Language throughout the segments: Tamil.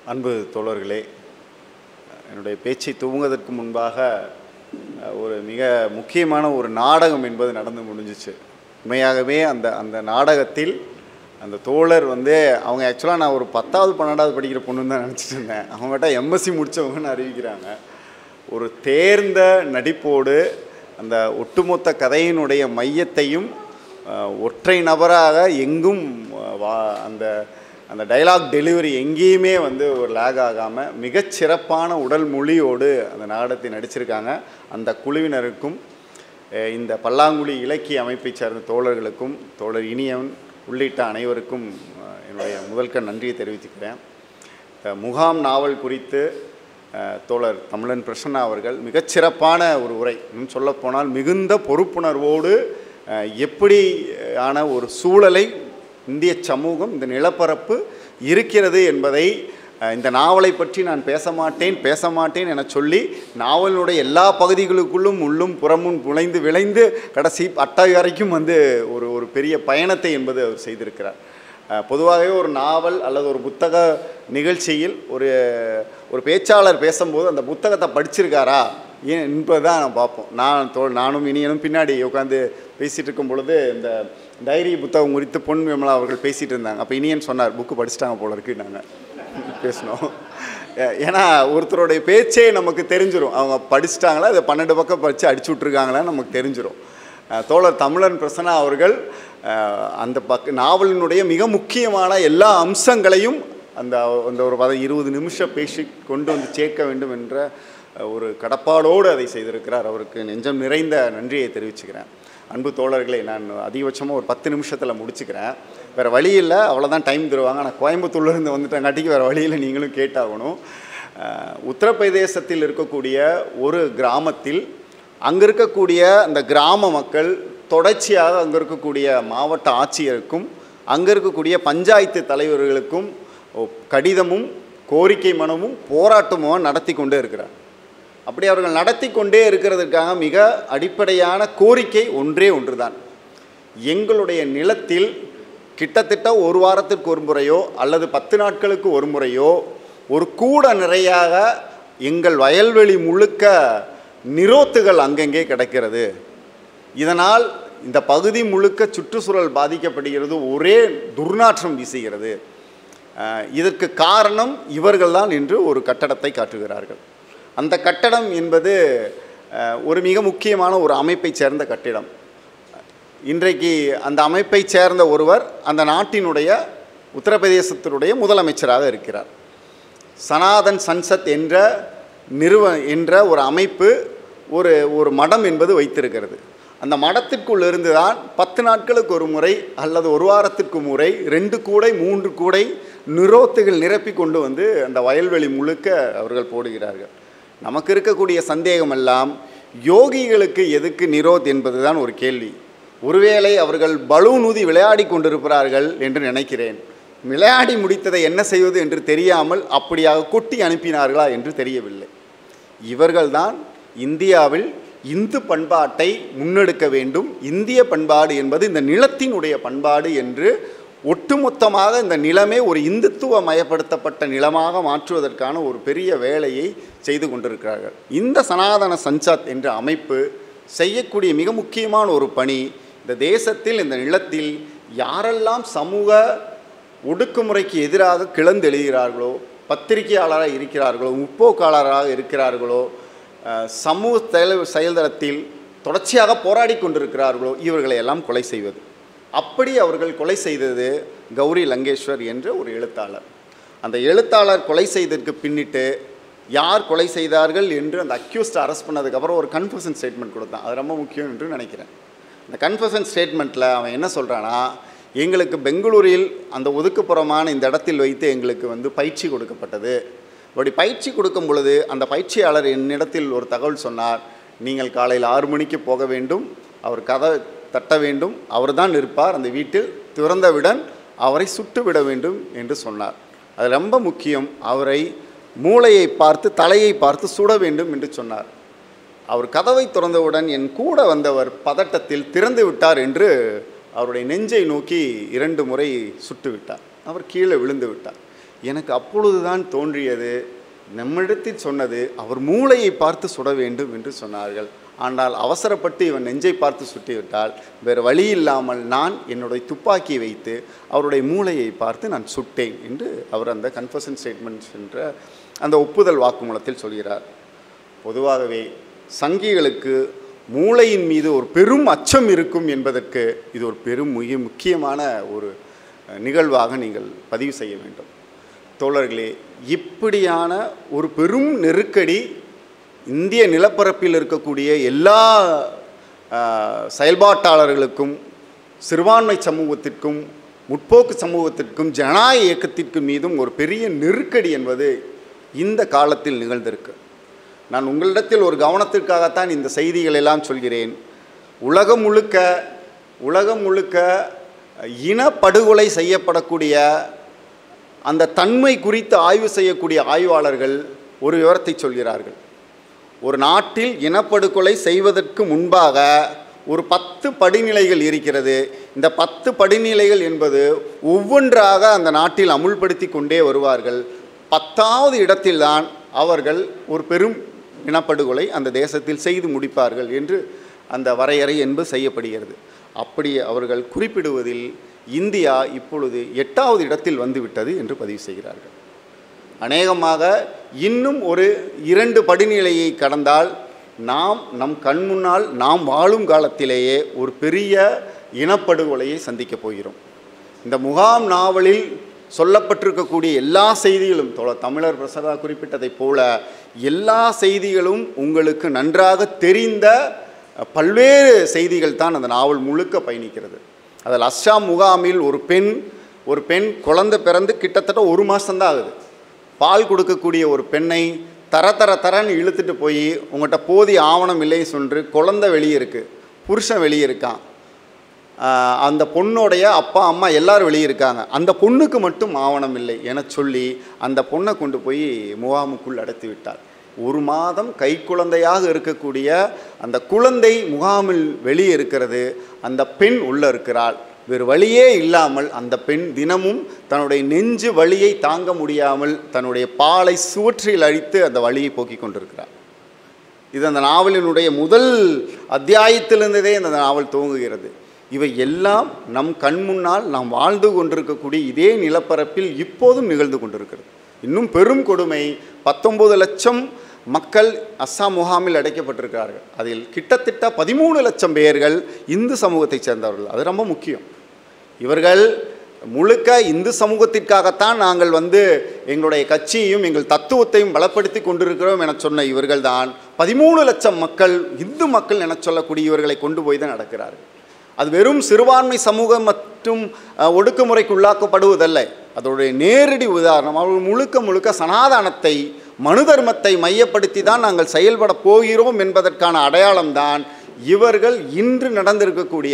அன்பு தோழர்களே, என்னுடைய பேச்சை துவங்குவதற்கு முன்பாக ஒரு மிக முக்கியமான ஒரு நாடகம் என்பது நடந்து முடிஞ்சிச்சு. உண்மையாகவே அந்த நாடகத்தில் அந்த தோழர் அவங்க ஆக்சுவலாக நான் ஒரு 10வது 12வது படிக்கிற பொண்ணுன்னு தான் நினச்சிட்டு இருந்தேன். அவங்ககிட்ட எம்எஸ்சி முடித்தவங்கன்னு அறிவிக்கிறாங்க. ஒரு தேர்ந்த நடிப்போடு அந்த ஒட்டுமொத்த கதையினுடைய மையத்தையும் ஒற்றை நபராக எங்கும் அந்த டைலாக் டெலிவரி எங்கேயுமே ஒரு லேக் ஆகாமல் மிகச்சிறப்பான உடல் மொழியோடு அந்த நாடகத்தை நடிச்சிருக்காங்க. அந்த குழுவினருக்கும் இந்த பல்லாங்குழி இலக்கிய அமைப்பை சார்ந்த தோழர்களுக்கும் தோழர் இனியன் உள்ளிட்ட அனைவருக்கும் என்னுடைய முதல்கண் நன்றியை தெரிவித்துக்கிறேன். முகாம் நாவல் குறித்து தோழர் தமிழன் பிரசன்னா அவர்கள் மிகச்சிறப்பான ஒரு உரை, இன்னும் சொல்லப்போனால் மிகுந்த பொறுப்புணர்வோடு எப்படியான ஒரு சூழலை இந்திய சமூகம், இந்த நிலப்பரப்பு இருக்கிறது என்பதை இந்த நாவலை பற்றி நான் பேச மாட்டேன் என சொல்லி நாவலினுடைய எல்லா பகுதிகளுக்குள்ளும் உள்ளும் புறமும் நுழைந்து விளைந்து கடைசி அட்டை வரைக்கும் ஒரு பெரிய பயணத்தை என்பது அவர் செய்திருக்கிறார். பொதுவாகவே ஒரு நாவல் அல்லது ஒரு புத்தக நிகழ்ச்சியில் ஒரு பேச்சாளர் பேசும்போது அந்த புத்தகத்தை படிச்சிருக்காரா என்பது தான் நான் பார்ப்போம். நானும் இனியனும் பின்னாடி உட்காந்து பேசிகிட்டு இருக்கும் பொழுது இந்த டைரி புத்தகம் குறித்து பொன் விமலா அவர்கள் பேசிகிட்டு இருந்தாங்க. அப்போ இனியன் சொன்னார், புக்கு படிச்சிட்டாங்க போல இருக்கு. நாங்கள் பேசினோம். ஏன்னா ஒருத்தருடைய பேச்சே நமக்கு தெரிஞ்சிடும், அவங்க படிச்சிட்டாங்களா, அதை 12 பக்கம் படித்து அடிச்சு விட்ருக்காங்களான்னு நமக்கு தெரிஞ்சிடும். தோழர் தமிழன் பிரசன்னா அவர்கள் அந்த நாவலினுடைய மிக முக்கியமான எல்லா அம்சங்களையும் அந்த ஒரு 20 நிமிஷம் பேசி கொண்டு சேர்க்க வேண்டும் என்ற ஒரு கடப்பாடோடு அதை செய்திருக்கிறார். அவருக்கு நெஞ்சம் நிறைந்த நன்றியை தெரிவிச்சுக்கிறேன். அன்பு தோழர்களை, நான் அதிகபட்சமாக ஒரு 10 நிமிஷத்தில் முடிச்சுக்கிறேன். வேறு வழி இல்லை, அவ்வளோதான் டைம் தருவாங்க. நான் கோயம்புத்தூர்லேருந்து வந்துட்டங்காட்டிக்கு வேறு வழியில் நீங்களும் கேட்டாகணும். உத்தரப்பிரதேசத்தில் இருக்கக்கூடிய ஒரு கிராமத்தில் அங்கே இருக்கக்கூடிய அந்த கிராம மக்கள் தொடர்ச்சியாக அங்கே இருக்கக்கூடிய மாவட்ட ஆட்சியருக்கும் அங்கே இருக்கக்கூடிய பஞ்சாயத்து தலைவர்களுக்கும் கடிதமும் கோரிக்கை மனுவும் போராட்டமும் நடத்தி கொண்டே இருக்கிறார். அப்படி அவர்கள் நடத்தி கொண்டே இருக்கிறதுக்காக மிக அடிப்படையான கோரிக்கை ஒன்று தான். எங்களுடைய நிலத்தில் கிட்டத்தட்ட ஒரு வாரத்திற்கு ஒரு முறையோ அல்லது 10 நாட்களுக்கு ஒரு முறையோ ஒரு கூட நிறையாக எங்கள் வயல்வெளி முழுக்க நிரோத்துகள் அங்கங்கே கிடக்கிறது. இதனால் இந்த பகுதி முழுக்க சுற்றுச்சூழல் பாதிக்கப்படுகிறது, ஒரே துர்நாற்றம் வீசுகிறது. இதற்கு காரணம் இவர்கள்தான் என்று ஒரு கட்டடத்தை காட்டுகிறார்கள். அந்த கட்டடம் என்பது ஒரு மிக முக்கியமான ஒரு அமைப்பை சேர்ந்த கட்டிடம். இன்றைக்கு அந்த அமைப்பை சேர்ந்த ஒருவர் அந்த நாட்டினுடைய உத்தரப்பிரதேசத்தினுடைய முதலமைச்சராக இருக்கிறார். சனாதன் சன்சத் என்ற ஒரு அமைப்பு ஒரு மடம் என்பது வைத்திருக்கிறது. அந்த மடத்திற்குள் இருந்து தான் 10 நாட்களுக்கு ஒரு முறை அல்லது ஒரு வாரத்திற்கு முறை 2 கூடை 3 கூடை நிரோத்துகள் நிரப்பி கொண்டு அந்த வயல்வெளி முழுக்க அவர்கள் போடுகிறார்கள். நமக்கு இருக்கக்கூடிய சந்தேகமெல்லாம் யோகிகளுக்கு எதுக்கு நிரோத் என்பது தான் ஒரு கேள்வி. ஒருவேளை அவர்கள் பலூன் ஊதி விளையாடி கொண்டிருக்கிறார்கள் என்று நினைக்கிறேன். விளையாடி முடித்ததை என்ன செய்வது என்று தெரியாமல் அப்படியாக கொட்டி அனுப்பினார்களா என்று தெரியவில்லை. இவர்கள்தான் இந்தியாவில் இந்து பண்பாட்டை முன்னெடுக்க வேண்டும், இந்திய பண்பாடு என்பது இந்த நிலத்தினுடைய பண்பாடு என்று ஒட்டுமொத்தமாக இந்த நிலமே ஒரு இந்துத்துவ மயப்படுத்தப்பட்ட நிலமாக மாற்றுவதற்கான ஒரு பெரிய வேலையை செய்து கொண்டிருக்கிறார்கள். இந்த சனாதன சன்சாத் என்ற அமைப்பு செய்யக்கூடிய மிக முக்கியமான ஒரு பணி, இந்த தேசத்தில் இந்த நிலத்தில் யாரெல்லாம் சமூக ஒடுக்குமுறைக்கு எதிராக கிளந்தெழுகிறார்களோ, பத்திரிகையாளராக இருக்கிறார்களோ, முற்போக்காளராக இருக்கிறார்களோ, சமூக செயல்தளத்தில் தொடர்ச்சியாக போராடி கொண்டிருக்கிறார்களோ, இவர்களை எல்லாம் கொலை செய்வது. அப்படி அவர்கள் கொலை செய்தது கௌரி லங்கேஸ்வர் என்ற ஒரு எழுத்தாளர். அந்த எழுத்தாளர் கொலை செய்ததற்கு பின்னிட்டு யார் கொலை செய்தார்கள் என்று அந்த அக்யூஸ்ட் அரெஸ்ட் பண்ணதுக்கப்புறம் ஒரு கன்ஃபெஷன் ஸ்டேட்மெண்ட் கொடுத்தான். அது ரொம்ப முக்கியம் என்று நினைக்கிறேன். அந்த கன்ஃபெஷன் ஸ்டேட்மெண்ட்டில் அவன் என்ன சொல்கிறான்னா, எங்களுக்கு பெங்களூரில் அந்த ஒதுக்குப்புறமான இந்த இடத்தில் வைத்து எங்களுக்கு பயிற்சி கொடுக்கப்பட்டது. அப்படி பயிற்சி கொடுக்கும் பொழுது அந்த பயிற்சியாளர் என்னிடத்தில் ஒரு தகவல் சொன்னார், நீங்கள் காலையில் 6 மணிக்கு போக வேண்டும், அவர் கதை தட்ட வேண்டும், அவர் தான் இருப்பார் அந்த வீட்டில், திறந்தவுடன் அவரை சுட்டு விட வேண்டும் என்று சொன்னார். அது ரொம்ப முக்கியம். அவரை மூளையை பார்த்து தலையை பார்த்து சுட வேண்டும் என்று சொன்னார். அவர் கதவை திறந்தவுடன் என் கூட வந்தவர் பதட்டத்தில் திறந்து விட்டார் என்று அவருடைய நெஞ்சை நோக்கி 2 முறை சுட்டு விட்டார். அவர் கீழே விழுந்து விட்டார். எனக்கு அப்பொழுதுதான் தோன்றியது, நம்மிடத்தில் சொன்னது அவர் மூளையை பார்த்து சுட வேண்டும் என்று சொன்னார்கள். ஆனால் அவசரப்பட்டு இவன் நெஞ்சை பார்த்து சுட்டிவிட்டால் வேறு வழி இல்லாமல் நான் என்னுடைய துப்பாக்கியை வைத்து அவருடைய மூளையை பார்த்து நான் சுட்டேன் என்று அவர் அந்த கன்ஃபெஷன் ஸ்டேட்மெண்ட் என்ற அந்த ஒப்புதல் வாக்குமூலத்தில் சொல்கிறார். பொதுவாகவே சங்கிகளுக்கு மூளையின் மீது ஒரு பெரும் அச்சம் இருக்கும் என்பதற்கு இது ஒரு மிக முக்கியமான ஒரு நிகழ்வாக நீங்கள் பதிவு செய்ய வேண்டும். தோழர்களே, இப்படியான ஒரு பெரும் நெருக்கடி இந்திய நிலப்பரப்பில் இருக்கக்கூடிய எல்லா செயல்பாட்டாளர்களுக்கும், சிறுபான்மை சமூகத்திற்கும், முற்போக்கு சமூகத்திற்கும், ஜனநாயக இயக்கத்திற்கு மீதும் ஒரு பெரிய நெருக்கடி என்பது இந்த காலத்தில் நிகழ்ந்திருக்கு. நான் உங்களிடத்தில் ஒரு கவனத்திற்காகத்தான் இந்த செய்திகள் எல்லாம் சொல்கிறேன். உலகம் முழுக்க இனப்படுகொலை செய்யப்படக்கூடிய அந்த தன்மை குறித்து ஆய்வு செய்யக்கூடிய ஆய்வாளர்கள் ஒரு விவரத்தை சொல்கிறார்கள். ஒரு நாட்டில் இனப்படுகொலை செய்வதற்கு முன்பாக ஒரு 10 படிநிலைகள் இருக்கிறது. இந்த 10 படிநிலைகள் என்பது ஒவ்வொன்றாக அந்த நாட்டில் அமுல்படுத்தி கொண்டே வருவார்கள். 10வது இடத்தில்தான் அவர்கள் ஒரு பெரும் இனப்படுகொலை அந்த தேசத்தில் செய்து முடிப்பார்கள் என்று அந்த வரையறை என்பது செய்யப்படுகிறது. அப்படி அவர்கள் குறிப்பிடுவதில் இந்தியா இப்பொழுது 8வது இடத்தில் வந்துவிட்டது என்று பதிவு செய்கிறார்கள். அநேகமாக இன்னும் ஒரு 2 படிநிலையை கடந்தால் நம் கண் முன்னால் நாம் வாழும் காலத்திலேயே ஒரு பெரிய இனப்படுகொலையை சந்திக்கப் போகிறோம். இந்த முகாம் நாவலில் சொல்லப்பட்டிருக்கக்கூடிய எல்லா செய்திகளும் தமிழர் பிரசதா குறிப்பிட்டதைப் போல எல்லா செய்திகளும் உங்களுக்கு நன்றாக தெரிந்த பல்வேறு செய்திகள் தான் அந்த நாவல் முழுக்க பயணிக்கிறது. அதில் அஸ்ஸாம் முகாமில் ஒரு பெண் குழந்தை பிறந்து கிட்டத்தட்ட 1 மாதம்தான் ஆகுது. பால் கொடுக்கக்கூடிய ஒரு பெண்ணை தரன்னு இழுத்துட்டு போய் உங்கள்கிட்ட போதிய ஆவணம் இல்லைன்னு சொல்லிட்டு குழந்தை வெளியே இருக்குது, புருஷன் வெளியே இருக்கான், அந்த பொண்ணுடைய அப்பா அம்மா எல்லோரும் வெளியே இருக்காங்க, அந்த பொண்ணுக்கு மட்டும் ஆவணம் இல்லை என சொல்லி அந்த பொண்ணை கொண்டு போய் முகாமுக்குள் அடைத்து விட்டார். 1 மாதம் கைக்குழந்தையாக இருக்கக்கூடிய அந்த குழந்தை முகாமில் வெளியே இருக்கிறது. அந்த பெண் உள்ளே இருக்கிறாள். வேறு வழியே இல்லாமல் அந்த பெண் தினமும் தன்னுடைய நெஞ்சு வலியை தாங்க முடியாமல் தன்னுடைய பாலை சுவற்றில் அழித்து அந்த வலியை போக்கிக் கொண்டிருக்கிறார். இது அந்த நாவலினுடைய முதல் அத்தியாயத்திலிருந்ததே அந்த நாவல் துவங்குகிறது. இவை எல்லாம் நம் கண் முன்னால் நாம் வாழ்ந்து கொண்டிருக்கக்கூடிய இதே நிலப்பரப்பில் இப்போதும் நிகழ்ந்து கொண்டிருக்கிறது. இன்னும் பெரும் கொடுமை, 19 லட்சம் மக்கள் அஸ்ஸாம் முகாமில் அடைக்கப்பட்டிருக்கிறார்கள். அதில் கிட்டத்தட்ட 13 லட்சம் பேர்கள் இந்து சமூகத்தைச் சேர்ந்தவர்கள். அது ரொம்ப முக்கியம். இவர்கள் முழுக்க இந்து சமூகத்திற்காகத்தான் நாங்கள் எங்களுடைய கட்சியையும் எங்கள் தத்துவத்தையும் பலப்படுத்தி கொண்டிருக்கிறோம் என சொன்ன இவர்கள்தான் 13 லட்சம் மக்கள், இந்து மக்கள் என சொல்லக்கூடிய இவர்களை கொண்டு போய் தான் நடக்கிறார்கள். அது வெறும் சிறுபான்மை சமூகம் மற்றும் ஒடுக்குமுறைக்கு உள்ளாக்கப்படுவதல்ல. அதோடைய நேரடி உதாரணம் அவர்கள் முழுக்க சனாதனத்தை, மனு தர்மத்தை மையப்படுத்தி தான் நாங்கள் செயல்பட போகிறோம் என்பதற்கான அடையாளம்தான் இவர்கள் இன்று நடந்திருக்கக்கூடிய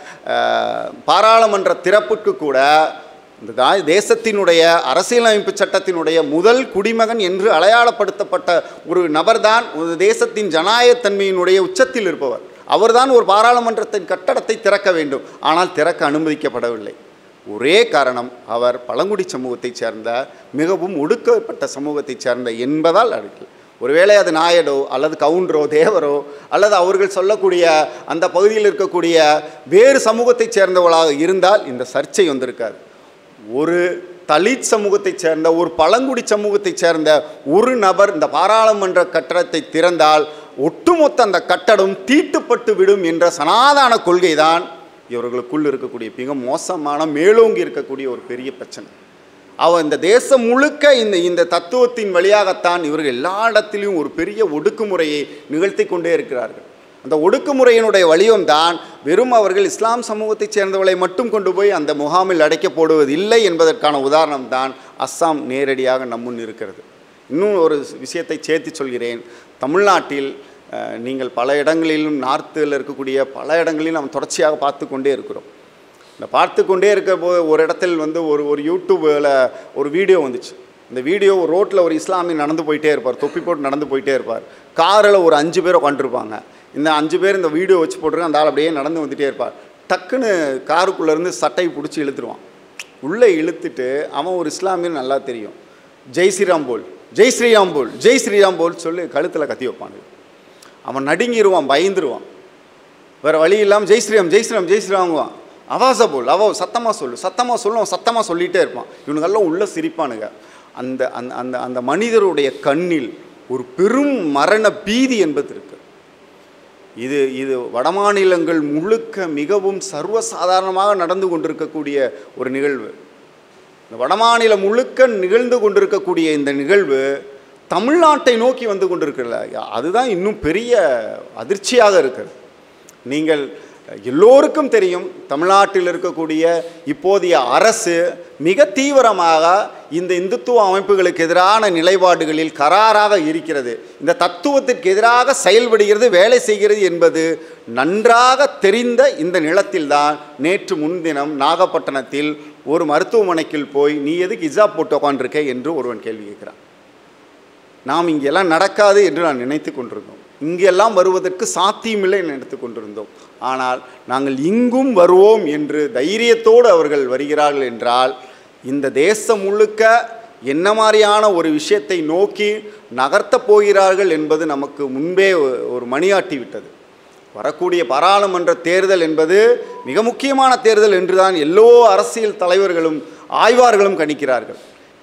பாராளுமன்ற திறப்புக்கு கூட இந்த தேசத்தினுடைய அரசியலமைப்பு சட்டத்தினுடைய முதல் குடிமகன் என்று அடையாளப்படுத்தப்பட்ட ஒரு நபர்தான் ஒரு தேசத்தின் ஜனநாயகத்தன்மையினுடைய உச்சத்தில் இருப்பவர். அவர்தான் ஒரு பாராளுமன்றத்தின் கட்டடத்தை திறக்க வேண்டும். ஆனால் திறக்க அனுமதிக்கப்படவில்லை. ஒரே காரணம், அவர் பழங்குடி சமூகத்தைச் சேர்ந்த மிகவும் ஒடுக்கப்பட்ட சமூகத்தைச் சேர்ந்த என்பதால் அடிக்கல். ஒருவேளை அது நாயடோ அல்லது கவுண்டரோ தேவரோ அல்லது அவர்கள் சொல்லக்கூடிய அந்த பகுதியில் இருக்கக்கூடிய வேறு சமூகத்தைச் சேர்ந்தவர்களாக இருந்தால் இந்த சர்ச்சை வந்திருக்காது. ஒரு தலித் சமூகத்தைச் சேர்ந்த, ஒரு பழங்குடி சமூகத்தைச் சேர்ந்த ஒரு நபர் இந்த பாராளுமன்ற கட்டடத்தை திறந்தால் ஒட்டுமொத்த அந்த கட்டடம் தீட்டுப்பட்டு விடும் என்ற சனாதன கொள்கை தான் இவர்களுக்குள் இருக்கக்கூடிய மிக மோசமான மேலோங்கி இருக்கக்கூடிய ஒரு பெரிய பிரச்சனை. இந்த தேசம் முழுக்க இந்த தத்துவத்தின் வழியாகத்தான் இவர்கள் எல்லா இடத்திலையும் ஒரு பெரிய ஒடுக்குமுறையை நிகழ்த்தி கொண்டே இருக்கிறார்கள். அந்த ஒடுக்குமுறையினுடைய வலியம்தான் வெறும் அவர்கள் இஸ்லாம் சமூகத்தைச் சேர்ந்தவர்களை மட்டும் கொண்டு போய் அந்த முகாமில் அடைக்க போடுவதில்லை என்பதற்கான உதாரணம் தான் அஸ்ஸாம் நேரடியாக நம்முன் இருக்கிறது. இன்னும் ஒரு விஷயத்தை சேர்த்து சொல்கிறேன். தமிழ்நாட்டில் நீங்கள் பல இடங்களிலும் நார்த்தில் இருக்கக்கூடிய பல இடங்களிலும் நாம் தொடர்ச்சியாக பார்த்து கொண்டே இருக்கிறோம். இந்த பார்த்து கொண்டே இருக்க ஒரு இடத்தில் ஒரு யூடியூப்பில் ஒரு வீடியோ வந்துச்சு. இந்த வீடியோ ரோட்டில் ஒரு இஸ்லாமிய நடந்து போயிட்டே இருப்பார், தொப்பி போட்டு நடந்து போயிட்டே இருப்பார். காரில் ஒரு 5 பேர் உட்காந்துருப்பாங்க. இந்த 5 பேர் இந்த வீடியோ வச்சு போட்டுருக்க அந்த ஆள் அப்படியே நடந்து வந்துகிட்டே இருப்பார். டக்குன்னு காருக்குள்ளேருந்து சட்டையை பிடிச்சி இழுத்துருவான். உள்ளே இழுத்துட்டு அவன் ஒரு இஸ்லாமியன் நல்லா தெரியும். ஜெய் ஸ்ரீராம் போல், ஜெய் ஸ்ரீராம் போல், ஜெய் ஸ்ரீராம் போல் சொல்லி கழுத்தில் கத்தி வைப்பானுங்க. அவன் நடுங்கிடுவான், பயந்துருவான். வேறு வழி இல்லாமல் ஜெய் ஸ்ரீராம், ஜெய் ஸ்ரீராம், ஜெய் ஸ்ரீராம்வான். அவாச போல், சத்தமாக சொல்லு, சத்தமாக சொல்லு, அவன் சத்தமாக சொல்லிகிட்டே இருப்பான். இவனுங்கெல்லாம் உள்ள சிரிப்பானுங்க. அந்த அந்த அந்த அந்த மனிதருடைய கண்ணில் ஒரு பெரும் மரண பீதி என்பது இருக்கு. இது இது வடமாநிலங்கள் முழுக்க மிகவும் சர்வசாதாரணமாக நடந்து கொண்டிருக்கக்கூடிய ஒரு நிகழ்வு. இந்த வடமாநிலம் முழுக்க நிகழ்ந்து கொண்டிருக்கக்கூடிய இந்த நிகழ்வு தமிழ்நாட்டை நோக்கி வந்து கொண்டிருக்கிறல, அதுதான் இன்னும் பெரிய அதிர்ச்சியாக இருக்கிறது. நீங்கள் எல்லோருக்கும் தெரியும், தமிழ்நாட்டில் இருக்கக்கூடிய இப்போதைய அரசு மிக தீவிரமாக இந்த இந்துத்துவ அமைப்புகளுக்கு எதிரான நிலைப்பாடுகளில் கராராக இருக்கிறது. இந்த தத்துவத்திற்கு எதிராக செயல்படுகிறது, வேலை செய்கிறது என்பது நன்றாக தெரிந்த இந்த நிலத்தில்தான் நேற்று முன்தினம் நாகப்பட்டினத்தில் ஒரு மருத்துவமனைக்குள் போய் நீ எதுக்கு ஹிஜாப் போட்டு உட்காந்துருக்க என்று ஒருவன் கேள்வி கேட்கிறான். நாம் இங்கெல்லாம் நடக்காது என்று நான் நினைத்து கொண்டிருந்தோம். இங்கெல்லாம் வருவதற்கு சாத்தியமில்லை நினைத்து கொண்டிருந்தோம். ஆனால் நாங்கள் இங்கும் வருவோம் என்று தைரியத்தோடு அவர்கள் வருகிறார்கள் என்றால் இந்த தேசம் முழுக்க என்ன மாதிரியான ஒரு விஷயத்தை நோக்கி நகர்த்தப் போகிறார்கள் என்பது நமக்கு முன்பே ஒரு மணியாட்டி விட்டது. வரக்கூடிய பாராளுமன்ற தேர்தல் என்பது மிக முக்கியமான தேர்தல் என்றுதான் எல்லோ அரசியல் தலைவர்களும் ஆய்வார்களும் கணிக்கிறார்கள்.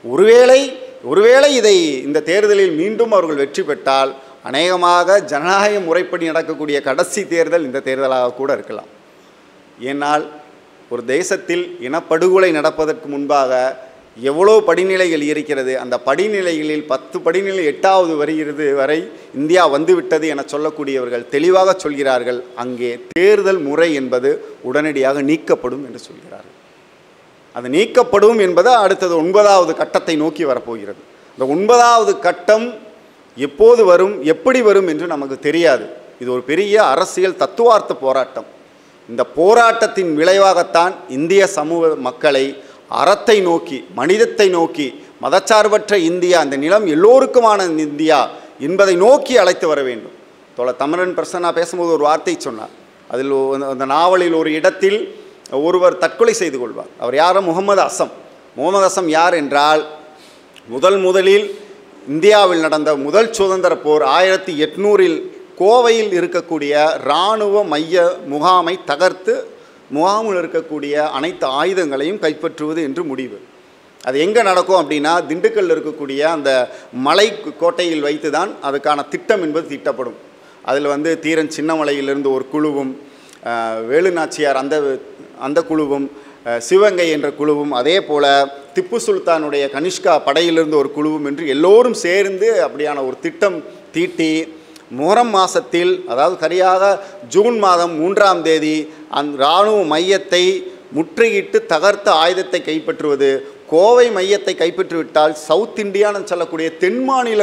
ஒருவேளை இந்த தேர்தலில் மீண்டும் அவர்கள் வெற்றி பெற்றால் அநேகமாக ஜனநாயக முறைப்படி நடக்கக்கூடிய கடைசி தேர்தல் இந்த தேர்தலாக கூட இருக்கலாம். ஏனால் ஒரு தேசத்தில் இனப்படுகொலை நடப்பதற்கு முன்பாக எவ்வளோ படிநிலைகள் இருக்கிறது. அந்த படிநிலைகளில் 10 படிநிலை 8வது வருகிறது வரை இந்தியா வந்துவிட்டது என சொல்லக்கூடியவர்கள் தெளிவாக சொல்கிறார்கள், அங்கே தேர்தல் முறை என்பது உடனடியாக நீக்கப்படும் என்று சொல்கிறார்கள். அது நீக்கப்படும் என்பது அடுத்தது 9வது கட்டத்தை நோக்கி வரப்போகிறது. இந்த 9வது கட்டம் எப்போது வரும், எப்படி வரும் என்று நமக்கு தெரியாது. இது ஒரு பெரிய அரசியல் தத்துவார்த்த போராட்டம். இந்த போராட்டத்தின் விளைவாகத்தான் இந்திய சமூக மக்களை அறத்தை நோக்கி, மனிதத்தை நோக்கி, மதச்சார்பற்ற இந்தியா, அந்த நிலம் எல்லோருக்குமான இந்தியா என்பதை நோக்கி அழைத்து வர வேண்டும். தமிழன் பிரசன்னா பேசும்போது ஒரு வார்த்தை சொன்னார். அதில் அந்த நாவலில் ஒரு இடத்தில் ஒருவர் தற்கொலை செய்து கொள்வார். அவர் யாரும் முகமது அசம் யார் என்றால், முதலில் இந்தியாவில் நடந்த முதல் சுதந்திர போர் 1800 கோவையில் இருக்கக்கூடிய இராணுவ மைய முகாமை தகர்த்து முகாமில் இருக்கக்கூடிய அனைத்து ஆயுதங்களையும் கைப்பற்றுவது என்று முடிவு. அது எங்கே நடக்கும் அப்படின்னா, திண்டுக்கல்லில் இருக்கக்கூடிய அந்த மலை கோட்டையில் வைத்து தான் அதுக்கான திட்டம் என்பது தீட்டப்படும். அதில் தீரன் சின்னமலையிலிருந்து ஒரு குழுவும், வேலுநாச்சியார் அந்த குழுவும், சிவகங்கை என்ற குழுவும், அதே போல் திப்பு சுல்தானுடைய கனிஷ்கா படையிலிருந்து ஒரு குழுவும் என்று எல்லோரும் சேர்ந்து அப்படியான ஒரு திட்டம் தீட்டி முஹர்ரம் மாதத்தில், அதாவது சரியாக ஜூன் மாதம் 3ஆம் தேதி அந்த இராணுவ மையத்தை முற்றுகிட்டு தகர்த்த ஆயுதத்தை கைப்பற்றுவது. கோவை மையத்தை கைப்பற்றிவிட்டால் சவுத் இந்தியான்னு சொல்லக்கூடிய தென்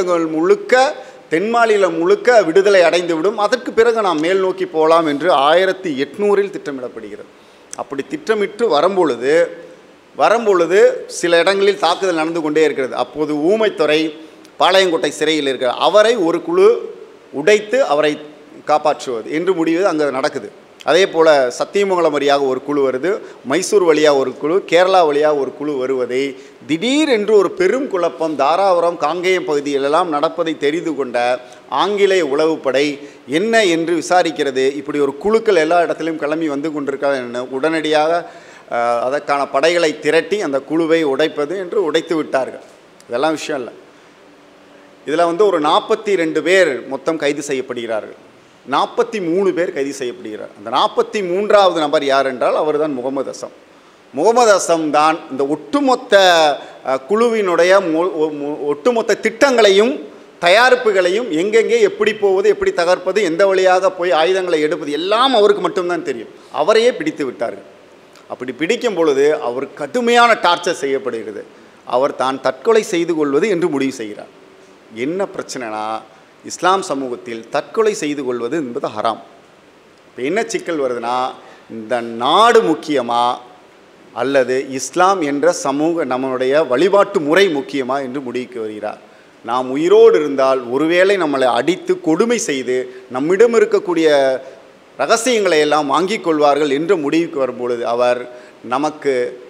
மாநிலம் முழுக்க விடுதலை அடைந்துவிடும். அதற்கு பிறகு நாம் மேல் நோக்கி போகலாம் என்று 1800 திட்டமிடப்படுகிறது. அப்படி திட்டமிட்டு வரும்பொழுது சில இடங்களில் தாக்குதல் நடந்து கொண்டே இருக்கிறது. அப்போது ஊமைத்துறை பாளையங்கோட்டை சிறையில் இருக்கிறார். அவரை ஒரு குழு உடைத்து அவரை காப்பாற்றுவது என்று முடிவு அங்கே நடக்குது. அதே போல் சத்தியமங்கலம் வழியாக ஒரு குழு வருது, மைசூர் வழியாக ஒரு குழு, கேரளா வழியாக ஒரு குழு வருவதை திடீரென்று ஒரு பெரும் குழப்பம் தாராபுரம் காங்கேயம் பகுதியிலெல்லாம் நடப்பதை தெரிந்து கொண்ட ஆங்கிலேய உளவுப்படை என்ன என்று விசாரிக்கிறது. இப்படி ஒரு குழுக்கள் எல்லா இடத்துலையும் கிளம்பி வந்து கொண்டிருக்காங்க. உடனடியாக அதற்கான படைகளை திரட்டி அந்த குழுவை உடைப்பது என்று உடைத்து விட்டார்கள். இதெல்லாம் விஷயம் இல்லை. இதில் ஒரு 42 பேர் மொத்தம் கைது செய்யப்படுகிறார்கள். 43 பேர் கைது செய்யப்படுகிறார். அந்த 43வது நபர் யார் என்றால் அவர் தான் முகமது அசம் தான் இந்த ஒட்டுமொத்த குழுவினுடைய ஒட்டுமொத்த திட்டங்களையும் தயாரிப்புகளையும் எங்கெங்கே எப்படி போவது, எப்படி தகர்ப்பது, எந்த வழியாக போய் ஆயுதங்களை எடுப்பது எல்லாம் அவருக்கு மட்டும்தான் தெரியும். அவரையே பிடித்து விட்டார்கள். அப்படி பிடிக்கும் பொழுது அவர் கடுமையான டார்ச்சர் செய்யப்படுகிறது. அவர் தான் தற்கொலை செய்து கொள்வது என்று முடிவு செய்கிறார். என்ன பிரச்சனைனா, இஸ்லாம் சமூகத்தில் தற்கொலை செய்து கொள்வது என்பது ஹராம். இப்போ என்ன சிக்கல் வருதுன்னா, இந்த நாடு முக்கியமா அல்லது இஸ்லாம் என்ற சமூக நம்மளுடைய வழிபாட்டு முறை முக்கியமா என்று முடிவுக்கு வருகிறார். நாம் உயிரோடு இருந்தால் ஒருவேளை நம்மளை அடித்து கொடுமை செய்து நம்மிடம் இருக்கக்கூடிய ரகசியங்களை எல்லாம் வாங்கிக் கொள்வார்கள் என்ற முடிவுக்கு வரும்பொழுது அவர் நமக்கு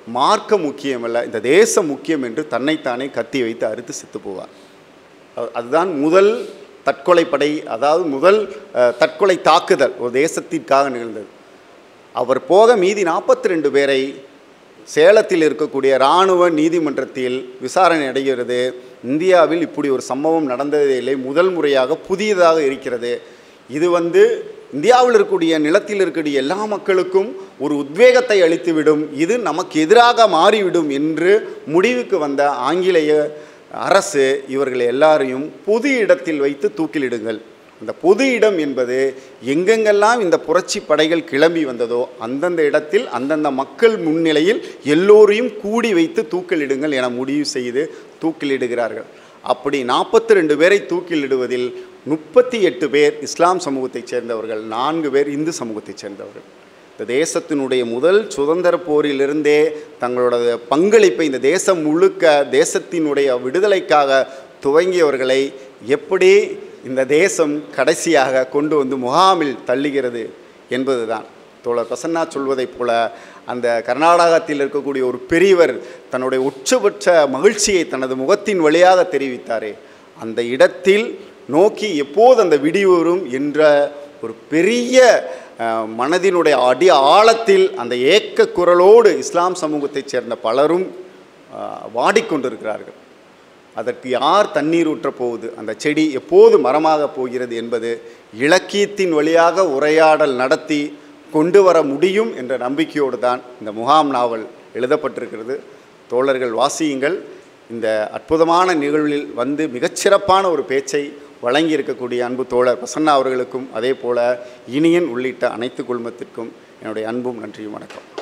மார்க்க முக்கியமல்ல, இந்த தேசம் முக்கியம் என்று தன்னைத்தானே கத்தி வைத்து அறுத்து செத்து போவார். அதுதான் முதல் தற்கொலைப்படை, அதாவது முதல் தற்கொலை தாக்குதல் ஒரு தேசத்திற்காக நிகழ்ந்தது. அவர் போக மீதி 42 பேரை சேலத்தில் இருக்கக்கூடிய இராணுவ நீதிமன்றத்தில் விசாரணை அடைகிறது. இந்தியாவில் இப்படி ஒரு சம்பவம் நடந்ததே இல்லை, முதல் முறையாக புதியதாக இருக்கிறது. இது இந்தியாவில் இருக்கக்கூடிய நிலத்தில் இருக்கக்கூடிய எல்லா மக்களுக்கும் ஒரு உத்வேகத்தை அளித்துவிடும், இது நமக்கு எதிராக மாறிவிடும் என்று முடிவுக்கு வந்த ஆங்கிலேய அரசு இவர்கள் எல்லாரையும் பொது இடத்தில் வைத்து தூக்கிலிடுங்கள். அந்த பொது இடம் என்பது எங்கெங்கெல்லாம் இந்த புரட்சி படைகள் கிளம்பி வந்ததோ அந்தந்த இடத்தில் அந்தந்த மக்கள் முன்னிலையில் எல்லோரையும் கூடி வைத்து தூக்கிலிடுங்கள் என முடிவு செய்து தூக்கிலிடுகிறார்கள். அப்படி 42 பேரை தூக்கிலிடுவதில் 38 பேர் இஸ்லாம் சமூகத்தைச் சேர்ந்தவர்கள், 4 பேர் இந்து சமூகத்தைச் சேர்ந்தவர்கள். இந்த தேசத்தினுடைய முதல் சுதந்திர போரிலிருந்தே தங்களோட பங்களிப்பை இந்த தேசம் முழுக்க தேசத்தினுடைய விடுதலைக்காக துவங்கியவர்களை எப்படி இந்த தேசம் கடைசியாக கொண்டு முகாமில் தள்ளுகிறது என்பதுதான். தோழர் பிரசன்னா சொல்வதைப் போல அந்த கர்நாடகத்தில் இருக்கக்கூடிய ஒரு பெரியவர் தன்னுடைய உச்சபட்ச மகிழ்ச்சியை தனது முகத்தின் வழியாக தெரிவித்தாரே, அந்த இடத்தில் நோக்கி எப்போது அந்த விடிவு வரும் என்ற ஒரு பெரிய மனதினுடைய அடி ஆழத்தில் அந்த ஏக்க குரலோடு இஸ்லாம் சமூகத்தைச் சேர்ந்த பலரும் வாடிக்கொண்டிருக்கிறார்கள். அதற்கு யார் தண்ணீர் ஊற்றப் போகுது, அந்த செடி எப்போது மரமாக போகிறது என்பது இலக்கியத்தின் வழியாக உரையாடல் நடத்தி கொண்டு வர முடியும் என்ற நம்பிக்கையோடு தான் இந்த முகாம் நாவல் எழுதப்பட்டிருக்கிறது. தோழர்கள் வாசியுங்கள். இந்த அற்புதமான நிகழ்வில் மிகச்சிறப்பான ஒரு பேச்சை வழங்கியிருக்கக்கூடிய அன்பு தோழர் பிரசன்னா அவர்களுக்கும் அதே போல் இனியன் உள்ளிட்ட அனைத்து குழுமத்திற்கும் என்னுடைய அன்பும் நன்றியும் வணக்கம்.